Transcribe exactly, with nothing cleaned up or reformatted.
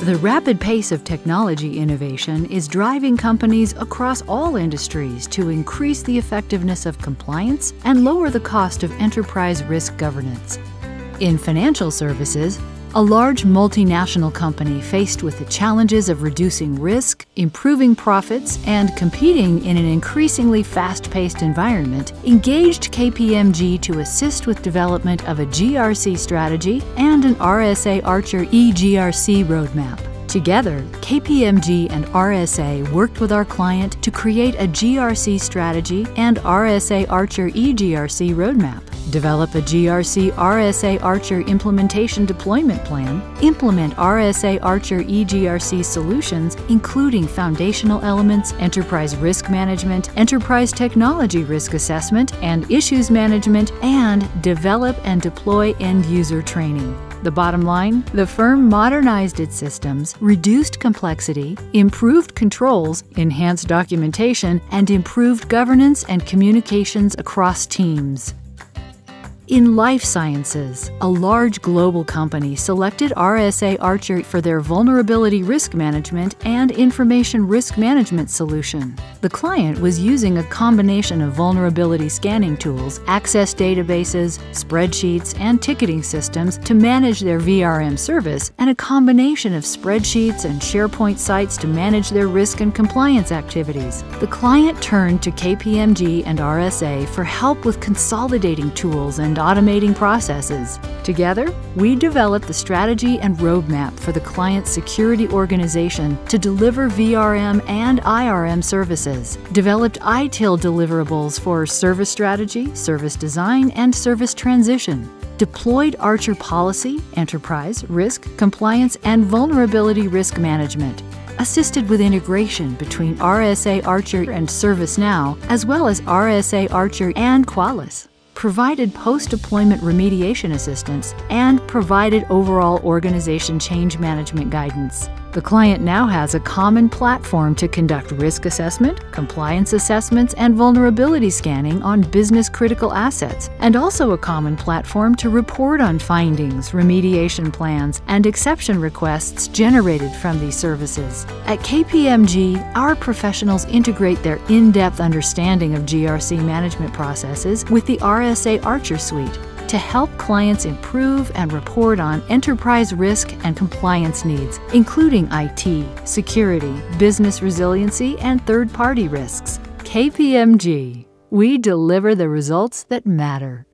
The rapid pace of technology innovation is driving companies across all industries to increase the effectiveness of compliance and lower the cost of enterprise risk governance. In financial services, a large multinational company faced with the challenges of reducing risk, improving profits, and competing in an increasingly fast-paced environment engaged K P M G to assist with development of a G R C strategy and an R S A Archer E G R C roadmap. Together, K P M G and R S A worked with our client to create a G R C strategy and R S A Archer E G R C roadmap, develop a G R C R S A Archer implementation deployment plan, implement R S A Archer E G R C solutions including foundational elements, enterprise risk management, enterprise technology risk assessment and issues management, and develop and deploy end-user training. The bottom line, the firm modernized its systems, reduced complexity, improved controls, enhanced documentation, and improved governance and communications across teams. In life sciences, a large global company selected R S A Archer for their vulnerability risk management and information risk management solution. The client was using a combination of vulnerability scanning tools, access databases, spreadsheets, and ticketing systems to manage their V R M service, and a combination of spreadsheets and SharePoint sites to manage their risk and compliance activities. The client turned to K P M G and R S A for help with consolidating tools and automating processes. Together, we developed the strategy and roadmap for the client's security organization to deliver V R M and I R M services, developed I T I L deliverables for service strategy, service design, and service transition, deployed Archer policy, enterprise, risk, compliance, and vulnerability risk management, assisted with integration between R S A Archer and ServiceNow, as well as R S A Archer and Qualys, provided post-deployment remediation assistance, and provided overall organization change management guidance. The client now has a common platform to conduct risk assessment, compliance assessments, and vulnerability scanning on business-critical assets, and also a common platform to report on findings, remediation plans, and exception requests generated from these services. At K P M G, our professionals integrate their in-depth understanding of G R C management processes with the R S A Archer suite to help clients improve and report on enterprise risk and compliance needs, including I T, security, business resiliency, and third-party risks. K P M G. We deliver the results that matter.